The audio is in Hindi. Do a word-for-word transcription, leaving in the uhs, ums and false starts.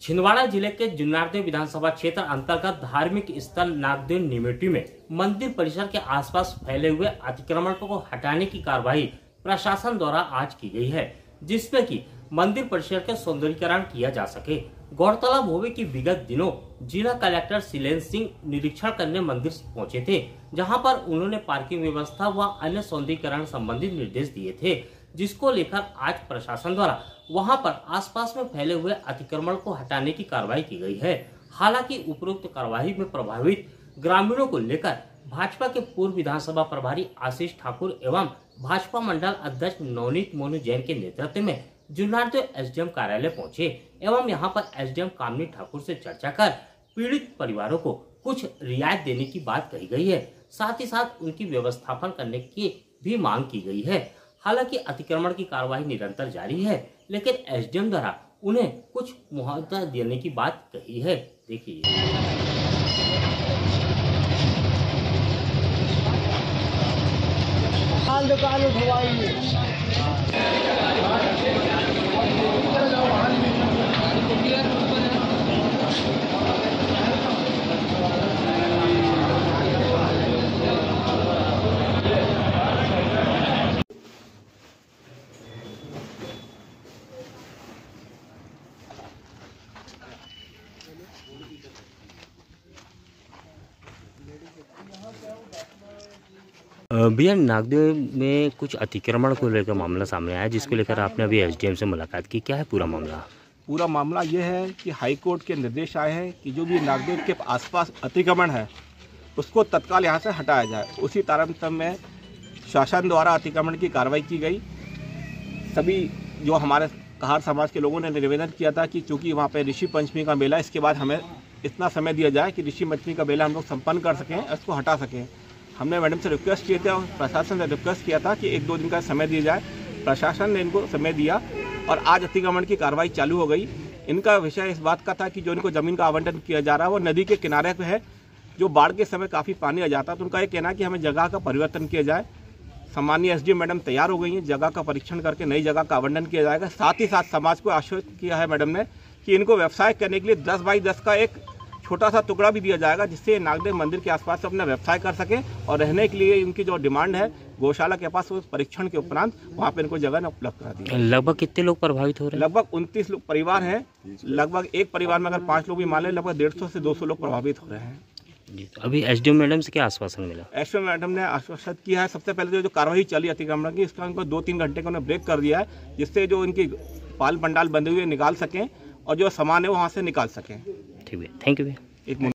छिंदवाड़ा जिले के जुन्नारदेव विधानसभा क्षेत्र अंतर्गत धार्मिक स्थल नागदेव निमेटी में मंदिर परिसर के आसपास फैले हुए अतिक्रमण को हटाने की कार्रवाई प्रशासन द्वारा आज की गई है, जिसमें कि मंदिर परिसर के सौंदर्यीकरण किया जा सके। गौरतलब होवे कि विगत दिनों जिला कलेक्टर शिलेंद्र सिंह निरीक्षण करने मंदिर पहुंचे थे, जहां पर उन्होंने पार्किंग व्यवस्था व अन्य सौंदर्यीकरण संबंधित निर्देश दिए थे, जिसको लेकर आज प्रशासन द्वारा वहां पर आसपास में फैले हुए अतिक्रमण को हटाने की कार्रवाई की गई है। हालांकि उपरोक्त कार्रवाई में प्रभावित ग्रामीणों को लेकर भाजपा के पूर्व विधानसभा प्रभारी आशीष ठाकुर एवं भाजपा मंडल अध्यक्ष नवनीत मोनू जैन के नेतृत्व में जुन्नारदेव एसडीएम कार्यालय पहुंचे एवं यहां पर एसडीएम कामनी ठाकुर से चर्चा कर पीड़ित परिवारों को कुछ रियायत देने की बात कही गई है। साथ ही साथ उनकी व्यवस्थापन करने की भी मांग की गई है। हालांकि अतिक्रमण की कार्रवाई निरंतर जारी है, लेकिन एसडीएम द्वारा उन्हें कुछ मुआवजा देने की बात कही है। देखिए, भैया नागदेव में कुछ अतिक्रमण को लेकर मामला सामने आया, जिसको लेकर आपने अभी एसडीएम से मुलाकात की। क्या है पूरा मामला? पूरा मामला ये है कि हाई कोर्ट के निर्देश आए हैं कि जो भी नागदेव के आसपास अतिक्रमण है उसको तत्काल यहाँ से हटाया जाए। उसी तारतम्य में शासन द्वारा अतिक्रमण की कार्रवाई की गई। सभी जो हमारे कहार समाज के लोगों ने निवेदन किया था कि चूँकि वहाँ पर ऋषि पंचमी का मेला, इसके बाद हमें इतना समय दिया जाए कि ऋषि पंचमी का मेला हम लोग संपन्न कर सकें, इसको हटा सकें। हमने मैडम से रिक्वेस्ट किए थे और प्रशासन ने रिक्वेस्ट किया था कि एक दो दिन का समय दिया जाए। प्रशासन ने इनको समय दिया और आज अतिक्रमण की कार्रवाई चालू हो गई। इनका विषय इस बात का था कि जो इनको ज़मीन का आवंटन किया जा रहा है वो नदी के किनारे पे है, जो बाढ़ के समय काफ़ी पानी आ जाता है। तो उनका ये कहना है कि हमें जगह का परिवर्तन किया जाए। सामान्य एसडीएम मैडम तैयार हो गई हैं, जगह का परीक्षण करके नई जगह का आवंटन किया जाएगा। साथ ही साथ समाज को आश्वस्त किया है मैडम ने कि इनको व्यवसाय करने के लिए दस बाई दस का एक छोटा सा टुकड़ा भी दिया जाएगा, जिससे नागदेव मंदिर के आसपास अपना व्यवसाय कर सके और रहने के लिए उनकी जो डिमांड है गौशाला के पास, उस परीक्षण के उपरांत वहाँ पे इनको जगह उपलब्ध करा दी। लगभग कितने लोग प्रभावित हो रहे हैं? लगभग उनतीस लोग परिवार हैं। लगभग एक परिवार में अगर पाँच लोग भी मान लें, लगभग डेढ़ सौ से दो सौ लोग प्रभावित हो रहे हैं। जी, तो अभी एसडीएम मैडम से क्या आश्वासन मिला? एसडीएम मैडम ने आश्वासन किया है, सबसे पहले जो कार्रवाई चली अतिक्रमण की, इसका उनको दो तीन घंटे का उन्होंने ब्रेक कर दिया है, जिससे जो इनकी पाल पंडाल बंधे हुए निकाल सकें और जो सामान है वो वहाँ से निकाल सकें। ठीक है, थैंक यू। एक